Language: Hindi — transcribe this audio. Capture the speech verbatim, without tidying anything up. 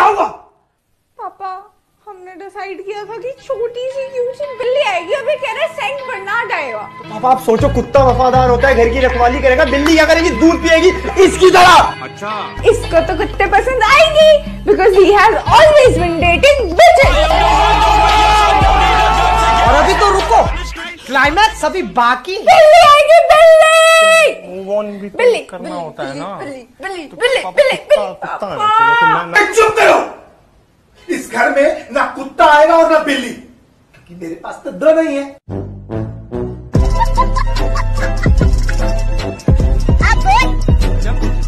क्या हुआ? पापा हमने डिसाइड किया था कि छोटी सी क्यूट सी बिल्ली आएगी, अभी कह रहे सेंट बर्नार्ड आएगा। तो पापा आप सोचो, कुत्ता वफादार होता है, घर की रखवाली करेगा, बिल्ली क्या करेगी? दूध पिएगी इसकी तरह। अच्छा, इसको तो कुत्ते पसंद आएगी because he has always been dating bitches. और अभी तो रुको, क्लाइमैक्स अभी बाकी। बिल्ली आएगी, बिल्ली मूव ऑन भी बिल्ली करना होता है ना। बिल्ली बिल्ली बिल्ली बिल्ली बिल्ली। चुप करो, इस घर में ना कुत्ता आएगा और ना बिल्ली, क्योंकि मेरे पास तो दोनों ही है। अब